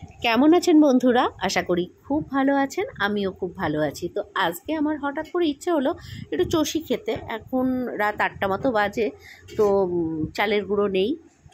কেমন আছেন বন্ধুরা? আশা করি খুব ভালো আছেন, আমিও খুব ভালো আছি। তো আজকে আমার হঠাৎ করে ইচ্ছে হলো একটু চষি খেতে। এখন রাত ৮টা মতো বাজে, তো চালের গুঁড়ো নেই।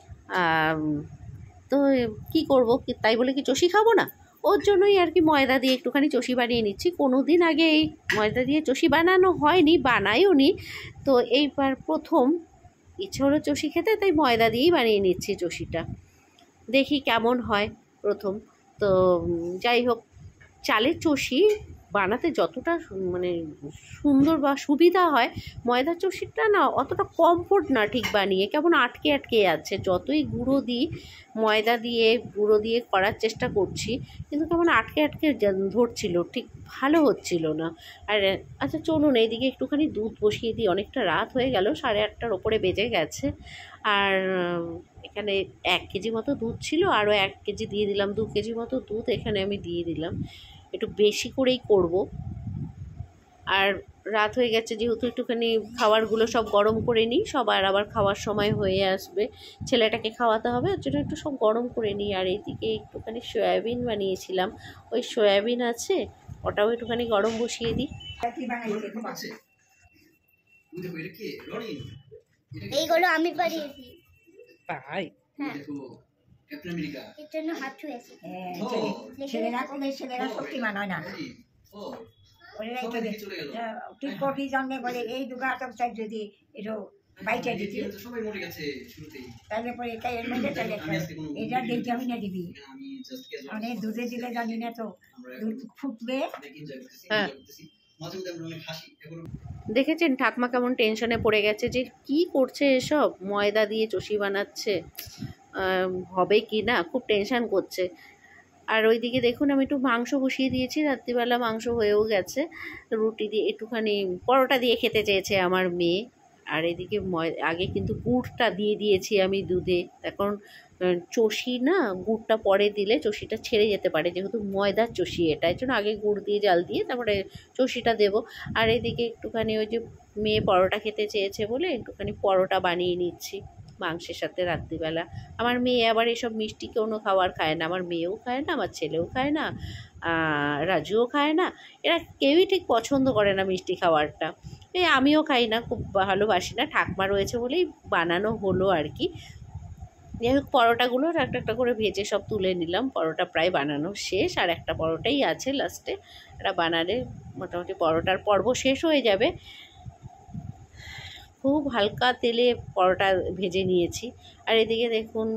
তো কি করব, তাই বলে কি চষি খাবো না? ওর জন্যই আর কি ময়দা দিয়ে একটুখানি চষি বানিয়ে নিচ্ছি। কোনো দিন আগে এই ময়দা দিয়ে চষি বানানো হয়নি, বানাইও নি। তো এইবার প্রথম ইচ্ছে হলো চষি খেতে, তাই ময়দা দিয়েই বানিয়ে নিচ্ছি চষিটা। দেখি কেমন হয় প্রথম। তো যাই হোক, চালের চষি বানাতে যতটা মানে সুন্দর বা সুবিধা হয়, ময়দার চষিটা না অতটা কমফোর্ট না ঠিক বানিয়ে, কেমন আটকে আটকে যাচ্ছে। যতই ময়দা দিয়ে গুঁড়ো দিয়ে করার চেষ্টা করছি, কিন্তু কেমন আটকে আটকে ধরছিল, ঠিক ভালো হচ্ছিল না। আর আচ্ছা চলুন এইদিকে একটুখানি দুধ বসিয়ে দিই। অনেকটা রাত হয়ে গেল, 8:30-টার ওপরে বেজে গেছে। আর এখানে 1 কেজি মতো দুধ ছিল, আরও 1 কেজি দিয়ে দিলাম। 2 কেজি মতো দুধ এখানে আমি দিয়ে দিলাম। একটু বেশি করেই করব। আর রাত হয়ে গেছে যেহেতু, একটুখানি খাবারগুলো সব গরম করে নিই। সবার আবার খাওয়ার সময় হয়ে আসবে, ছেলেটাকে খাওয়াতে হবে, ওর জন্য একটু সব গরম করে নিই। আর এইদিকে একটুখানি সয়াবিন বানিয়েছিলাম, ওই সয়াবিন আছে, ওটাও একটুখানি গরম বসিয়ে দিই। এইগুলো আমি বানিয়েছি। তাই? হ্যাঁ। এর জন্য হাত ছুঁয়েছি। ছেলেরা করলে ছেলেরা শক্তিমান হয় না। তুই করবি জন্মে বলে এই দুগা চাই যদি একটু বাইটা দিবি, তাহলে পরে এর মধ্যে এটা দেখে আমি না দিবি। মানে দুধে দিলে জানি না তো দুধ ফুটবে। হ্যাঁ, দেখেছেন ঠাকমা কেমন টেনশনে পড়ে গেছে যে কি করছে এসব, ময়দা দিয়ে চষি বানাচ্ছে, হবে কি না, খুব টেনশন করছে। আর ওইদিকে দেখুন আমি একটু মাংস বসিয়ে দিয়েছি, রাত্রিবেলা মাংস হয়েও গেছে। রুটি দিয়ে একটুখানি পরোটা দিয়ে খেতে চেয়েছে আমার মেয়ে। আর এদিকে আগে কিন্তু গুড়টা দিয়ে দিয়েছি আমি দুধে, এখন চষি না গুড়টা পরে দিলে চষিটা ছেড়ে যেতে পারে, যেহেতু ময়দার চষি এটা, এর জন্য আগে গুড় দিয়ে জাল দিয়ে তারপরে চষিটা দেবো। আর এদিকে একটুখানি ওই যে মেয়ে পরোটা খেতে চেয়েছে বলে একটুখানি পরোটা বানিয়ে নিচ্ছি মাংসের সাথে রাত্রিবেলা। আমার মেয়ে আবার এসব মিষ্টি কোনো খাবার খায় না, আমার মেয়েও খায় না, আমার ছেলেও খায় না, রাজুও খায় না। এরা কেউই ঠিক পছন্দ করে না মিষ্টি খাবারটা। এই আমিও খাই না, খুব ভালোবাসি না, ঠাকমা রয়েছে বলেই বানানো হলো আর কি। যাই হোক, পরোটাগুলো একটা একটা করে ভেজে সব তুলে নিলাম। পরোটা প্রায় বানানো শেষ, আর একটা পরোটাই আছে লাস্টে। এটা বানালে মোটামুটি পরোটার পর্ব শেষ হয়ে যাবে। খুব হালকা তেলে পরোটা ভেজে নিয়েছি। আর এদিকে দেখুন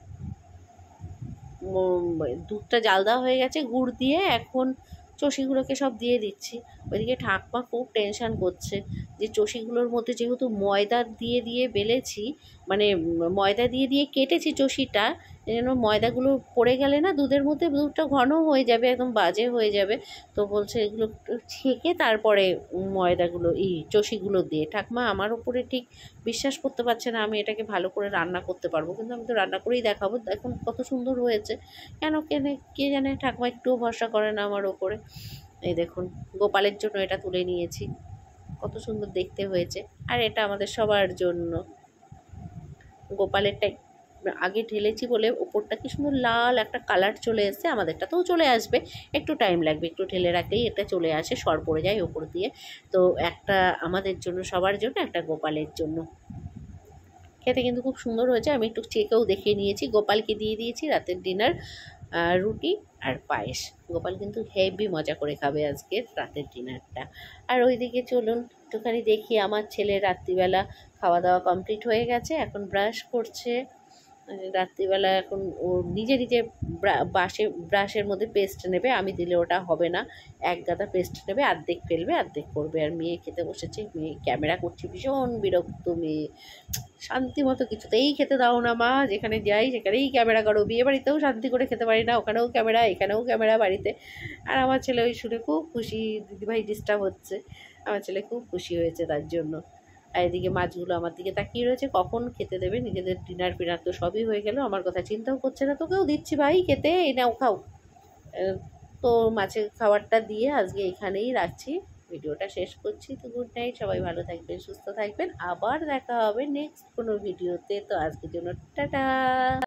দুধটা জাল দেওয়া হয়ে গেছে গুড় দিয়ে, এখন চষিগুলোকে সব দিয়ে দিচ্ছি। ওইদিকে ঠাকমা খুব টেনশান করছে যে চষিগুলোর মধ্যে যেহেতু ময়দা দিয়ে দিয়ে বেলেছি, মানে ময়দা দিয়ে দিয়ে কেটেছি চষিটা, এই জন্য ময়দাগুলো পড়ে গেলে না দুধের মধ্যে দুধটা ঘন হয়ে যাবে, একদম বাজে হয়ে যাবে। তো বলছে এগুলো ছেঁকে তারপরে ময়দাগুলো চষিগুলো দিয়ে। ঠাকমা আমার উপরে ঠিক বিশ্বাস করতে পারছে না আমি এটাকে ভালো করে রান্না করতে পারবো, কিন্তু আমি তো রান্না করেই দেখাবো। এখন কত সুন্দর হয়েছে, কে জানে ঠাকুমা একটুও ভরসা করে না আমার ওপরে। এই দেখুন গোপালের জন্য এটা তুলে নিয়েছি, কত সুন্দর দেখতে হয়েছে। আর এটা আমাদের সবার জন্য। গোপালেরটা আগে ঢেলেছি বলে ওপরটা কি সুন্দর লাল একটা কালার চলে এসছে, আমাদেরটাতেও চলে আসবে, একটু টাইম লাগবে, একটু ঢেলে রাখলেই এটা চলে আসে, সর পড়ে যায় ওপর দিয়ে। তো একটা আমাদের জন্য, সবার জন্য, একটা গোপালের জন্য। খেতে কিন্তু খুব সুন্দর হয়েছে, আমি একটু চেকেও দেখিয়ে নিয়েছি। গোপালকে দিয়ে দিয়েছি রাতের ডিনার রুটি আর পায়েস। গোপাল কিন্তু হেভি মজা করে খাবে আজকে রাতের ডিনারটা। আর ওইদিকে চলুন একটুখানি দেখি, আমার ছেলে রাত্রিবেলা খাওয়া দাওয়া কমপ্লিট হয়ে গেছে, এখন ব্রাশ করছে। রাত্রিবেলা এখন ও নিজে নিজে ব্রাশের মধ্যে পেস্ট নেবে, আমি দিলে ওটা হবে না। এক গাদা পেস্ট নেবে, অর্ধেক ফেলবে অর্ধেক করবে। আর মেয়ে খেতে বসেছে, মেয়ে ক্যামেরা করছে, ভীষণ বিরক্ত মেয়ে। শান্তি মতো কিছুতেই খেতে দাও না মা, যেখানে যাই সেখানেই ক্যামেরা করো। বিয়ে বাড়িতেও শান্তি করে খেতে পারি না, ওখানেও ক্যামেরা এখানেও ক্যামেরা বাড়িতে। আর আমার ছেলে ওই শুনে খুব খুশি, দিদিভাই ডিস্টার্ব হচ্ছে। আমার ছেলে খুব খুশি হয়েছে তার জন্য। আর এদিকে মাছগুলো আমার দিকে তাকিয়ে রয়েছে, কখন খেতে দেবে। নিজেদের ডিনার ফিনার তো সবই হয়ে গেল, আমার কথা চিন্তাও করছে না। তোকেও দিচ্ছি ভাই খেতে, এই নাও খাও। তো মাছের খাবারটা দিয়ে আজকে এখানেই রাখছি, ভিডিওটা শেষ করছি। তো গুড নাইট, সবাই ভালো থাকবেন, সুস্থ থাকবেন, আবার দেখা হবে নেক্সট কোনো ভিডিওতে। তো আজকের জন্য টাটা।